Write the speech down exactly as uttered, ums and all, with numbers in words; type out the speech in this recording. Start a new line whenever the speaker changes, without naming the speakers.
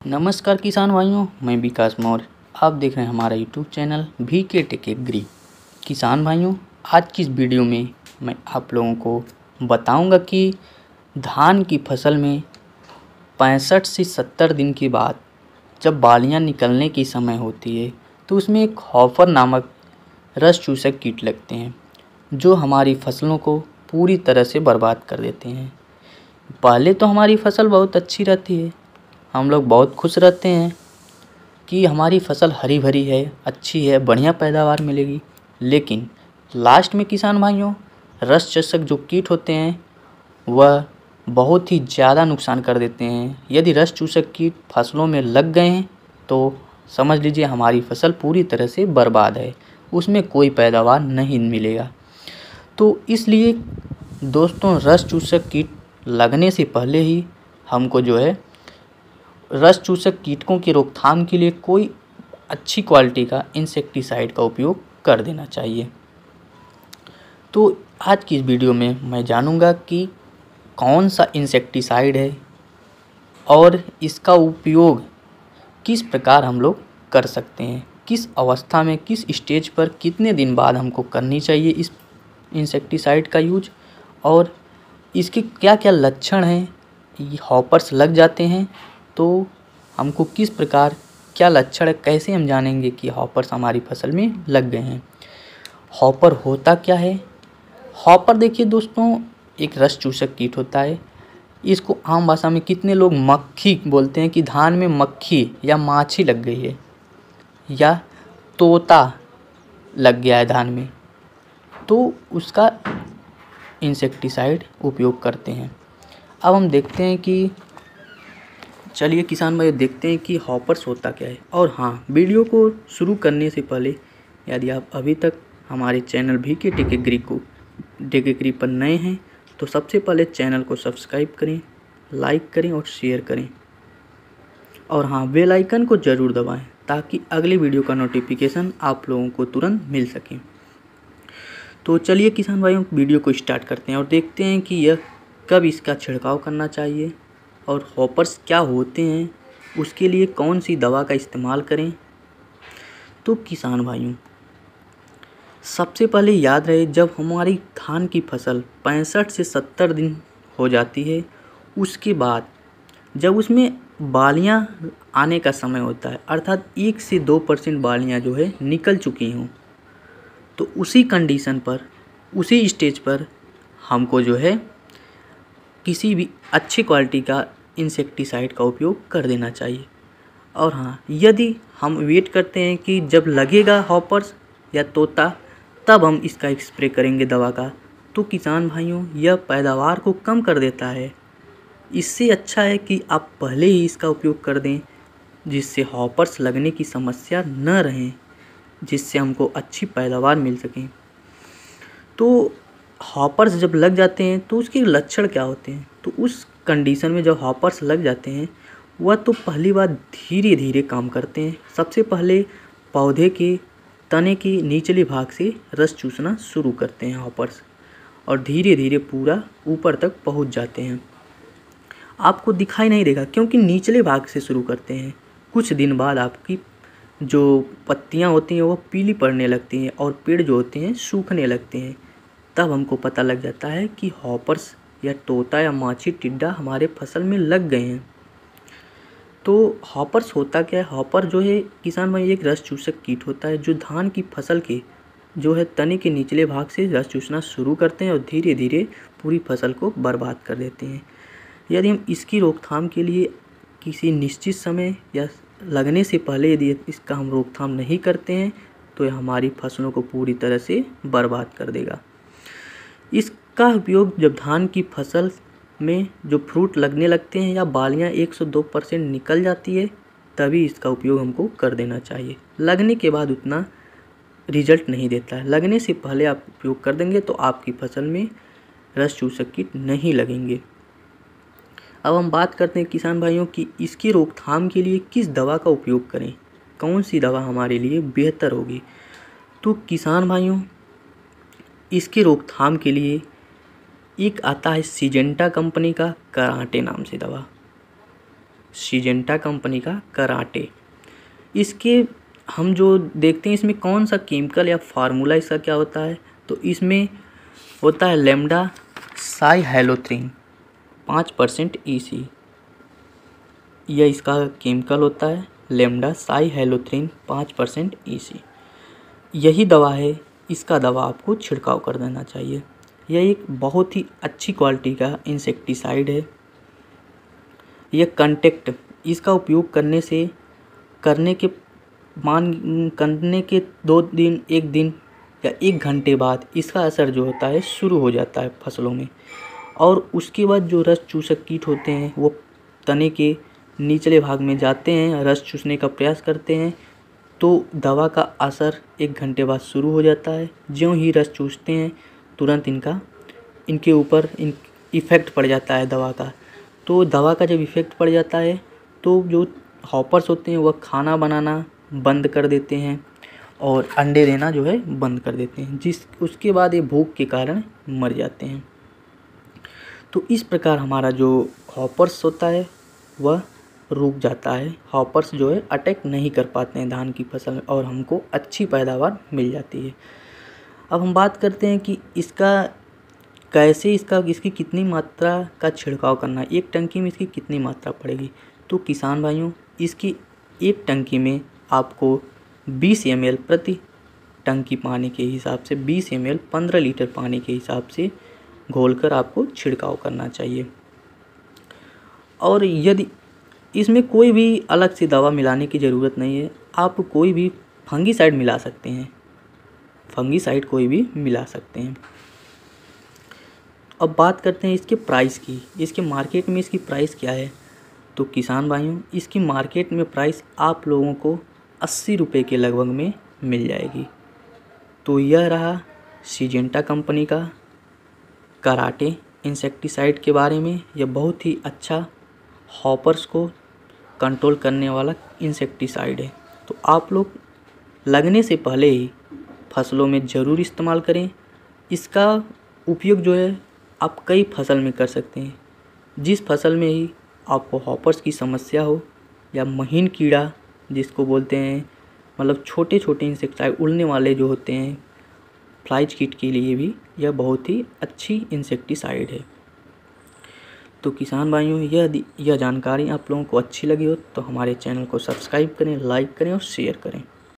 नमस्कार किसान भाइयों, मैं विकास मौर्य। आप देख रहे हैं हमारा YouTube channel V K tech agri. किसान भाइयों, आज की इस वीडियो में मैं आप लोगों को बताऊंगा कि धान की फसल में पैंसठ से सत्तर दिन के बाद जब बालियां निकलने की समय होती है तो उसमें एक हॉपर नामक रस चूसक कीट लगते हैं जो हमारी फसलों को पूरी तरह से बर्बाद कर देते हैं। पहले तो हमारी फसल बहुत अच्छी रहती है, हम लोग बहुत खुश रहते हैं कि हमारी फसल हरी भरी है, अच्छी है, बढ़िया पैदावार मिलेगी। लेकिन लास्ट में किसान भाइयों, रस चूसक जो कीट होते हैं वह बहुत ही ज़्यादा नुकसान कर देते हैं। यदि रस चूसक कीट फसलों में लग गए हैं तो समझ लीजिए हमारी फसल पूरी तरह से बर्बाद है, उसमें कोई पैदावार नहीं मिलेगा। तो इसलिए दोस्तों, रस चूसक कीट लगने से पहले ही हमको जो है रस चूसक कीटकों की रोकथाम के लिए कोई अच्छी क्वालिटी का इंसेक्टिसाइड का उपयोग कर देना चाहिए। तो आज की इस वीडियो में मैं जानूंगा कि कौन सा इंसेक्टिसाइड है और इसका उपयोग किस प्रकार हम लोग कर सकते हैं, किस अवस्था में, किस स्टेज पर, कितने दिन बाद हमको करनी चाहिए इस इंसेक्टिसाइड का यूज, और इसके क्या क्या लक्षण हैं। ये हॉपर्स लग जाते हैं तो हमको किस प्रकार, क्या लक्षण है, कैसे हम जानेंगे कि हॉपर्स हमारी फसल में लग गए हैं। हॉपर होता क्या है? हॉपर देखिए दोस्तों, एक रस चूसक कीट होता है। इसको आम भाषा में कितने लोग मक्खी बोलते हैं कि धान में मक्खी या माछी लग गई है या तोता लग गया है धान में, तो उसका इंसेक्टिसाइड उपयोग करते हैं। अब हम देखते हैं कि चलिए किसान भाई देखते हैं कि हॉपर्स होता क्या है। और हाँ, वीडियो को शुरू करने से पहले यदि आप अभी तक हमारे channel V K tech agri को टेक एग्री पर नए हैं तो सबसे पहले चैनल को सब्सक्राइब करें, लाइक करें और शेयर करें। और हाँ, बेल आइकन को ज़रूर दबाएं ताकि अगले वीडियो का नोटिफिकेशन आप लोगों को तुरंत मिल सके। तो चलिए किसान भाइयों, वीडियो को स्टार्ट करते हैं और देखते हैं कि यह कब इसका छिड़काव करना चाहिए और हॉपर्स क्या होते हैं, उसके लिए कौन सी दवा का इस्तेमाल करें। तो किसान भाइयों, सबसे पहले याद रहे, जब हमारी धान की फसल पैंसठ से सत्तर दिन हो जाती है, उसके बाद जब उसमें बालियां आने का समय होता है, अर्थात एक से दो परसेंट बालियां जो है निकल चुकी हों, तो उसी कंडीशन पर, उसी स्टेज पर हमको जो है किसी भी अच्छी क्वालिटी का इंसेक्टिसाइड का उपयोग कर देना चाहिए। और हाँ, यदि हम वेट करते हैं कि जब लगेगा हॉपर्स या तोता तब हम इसका स्प्रे करेंगे दवा का, तो किसान भाइयों यह पैदावार को कम कर देता है। इससे अच्छा है कि आप पहले ही इसका उपयोग कर दें, जिससे हॉपर्स लगने की समस्या न रहें, जिससे हमको अच्छी पैदावार मिल सके। तो हॉपर्स जब लग जाते हैं तो उसके लक्षण क्या होते हैं? तो उस कंडीशन में जब हॉपर्स लग जाते हैं, वह तो पहली बार धीरे धीरे काम करते हैं। सबसे पहले पौधे के तने की निचले भाग से रस चूसना शुरू करते हैं हॉपर्स, और धीरे धीरे पूरा ऊपर तक पहुंच जाते हैं। आपको दिखाई नहीं देगा क्योंकि निचले भाग से शुरू करते हैं। कुछ दिन बाद आपकी जो पत्तियां होती हैं वो पीली पड़ने लगती हैं और पेड़ जो होते हैं सूखने लगते हैं। तब हमको पता लग जाता है कि हॉपर्स या तोता या माछी टिड्डा हमारे फसल में लग गए हैं। तो हॉपर्स होता क्या है? हॉपर जो है किसान भाई एक रस चूसक कीट होता है जो धान की फसल के जो है तने के निचले भाग से रस चूसना शुरू करते हैं और धीरे धीरे पूरी फसल को बर्बाद कर देते हैं। यदि हम इसकी रोकथाम के लिए किसी निश्चित समय या लगने से पहले यदि इसका हम रोकथाम नहीं करते हैं तो यह हमारी फसलों को पूरी तरह से बर्बाद कर देगा। इसका उपयोग जब धान की फसल में जो फ्रूट लगने लगते हैं या बालियां एक सौ दो परसेंट निकल जाती है, तभी इसका उपयोग हमको कर देना चाहिए। लगने के बाद उतना रिजल्ट नहीं देता है। लगने से पहले आप उपयोग कर देंगे तो आपकी फसल में रस चूसक कीट नहीं लगेंगे। अब हम बात करते हैं किसान भाइयों कि इसकी रोकथाम के लिए किस दवा का उपयोग करें, कौन सी दवा हमारे लिए बेहतर होगी। तो किसान भाइयों, इसकी रोकथाम के लिए एक आता है सिजेंटा कंपनी का कराटे नाम से दवा। सिजेंटा कंपनी का कराटे। इसके हम जो देखते हैं इसमें कौन सा केमिकल या फार्मूला इसका क्या होता है, तो इसमें होता है लैम्डा साइहैलोथ्रीन पाँच परसेंट ई सी, यह इसका केमिकल होता है लैम्डा साइहैलोथ्रीन पाँच परसेंट ई सी। यही दवा है, इसका दवा आपको छिड़काव कर देना चाहिए। यह एक बहुत ही अच्छी क्वालिटी का इंसेक्टिसाइड है। यह कंटेक्ट इसका उपयोग करने से करने के मान करने के दो दिन एक दिन या एक घंटे बाद इसका असर जो होता है शुरू हो जाता है फसलों में, और उसके बाद जो रस चूसक कीट होते हैं वो तने के निचले भाग में जाते हैं, रस चूसने का प्रयास करते हैं, तो दवा का असर एक घंटे बाद शुरू हो जाता है। ज्यों ही रस चूसते हैं तुरंत इनका इनके ऊपर इन इफ़ेक्ट पड़ जाता है दवा का। तो दवा का जब इफ़ेक्ट पड़ जाता है तो जो हॉपर्स होते हैं वह खाना बनाना बंद कर देते हैं और अंडे देना जो है बंद कर देते हैं, जिस उसके बाद ये भूख के कारण मर जाते हैं। तो इस प्रकार हमारा जो हॉपर्स होता है वह रुक जाता है, हॉपर्स जो है अटैक नहीं कर पाते हैं धान की फसल में और हमको अच्छी पैदावार मिल जाती है। अब हम बात करते हैं कि इसका कैसे इसका इसकी कितनी मात्रा का छिड़काव करना है, एक टंकी में इसकी कितनी मात्रा पड़ेगी। तो किसान भाइयों, इसकी एक टंकी में आपको बीस एम एल प्रति टंकी पानी के हिसाब से बीस एम एल पंद्रह लीटर पानी के हिसाब से घोलकर आपको छिड़काव करना चाहिए। और यदि इसमें कोई भी अलग से दवा मिलाने की ज़रूरत नहीं है, आप कोई भी फंगीसाइड मिला सकते हैं, फंगीसाइड कोई भी मिला सकते हैं। अब बात करते हैं इसके प्राइस की, इसके मार्केट में इसकी प्राइस क्या है। तो किसान भाइयों, इसकी मार्केट में प्राइस आप लोगों को अस्सी रुपये के लगभग में मिल जाएगी। तो यह रहा सिजेंटा कंपनी का कराटे इंसेक्टिसाइड के बारे में। यह बहुत ही अच्छा हॉपर्स को कंट्रोल करने वाला इंसेक्टिसाइड है। तो आप लोग लगने से पहले ही फसलों में ज़रूर इस्तेमाल करें। इसका उपयोग जो है आप कई फसल में कर सकते हैं। जिस फसल में ही आपको हॉपर्स की समस्या हो या महीन कीड़ा जिसको बोलते हैं, मतलब छोटे छोटे इंसेक्टिसाइड उड़ने वाले जो होते हैं, फ्लाइज किट के लिए भी यह बहुत ही अच्छी इंसेक्टिसाइड है। तो किसान भाइयों, यह यह जानकारी आप लोगों को अच्छी लगी हो तो हमारे चैनल को सब्सक्राइब करें, लाइक करें और शेयर करें।